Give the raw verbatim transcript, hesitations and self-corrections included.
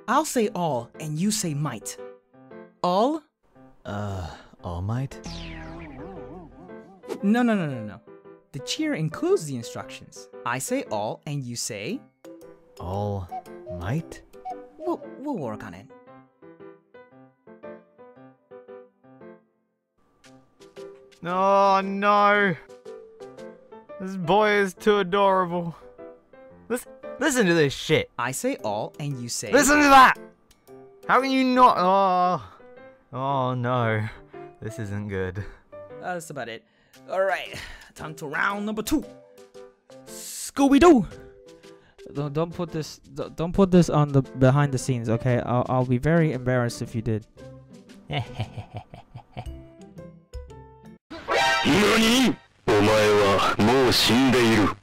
I'll say all, and you say might. All? Uh, All Might? No, no, no, no, no. The cheer includes the instructions. I say all, and you say... All Might? We'll, we'll work on it. Oh no! This boy is too adorable. Listen, listen to this shit. I say all, and you say... Listen to that! How can you not? Oh, oh no. This isn't good. That's about it. Alright, time to round number two. Scooby-Doo! Don't, don't put this. Don't don't put this on the behind the scenes, okay? I'll I'll be very embarrassed if you did. NANI?! お前はもう死んでいる。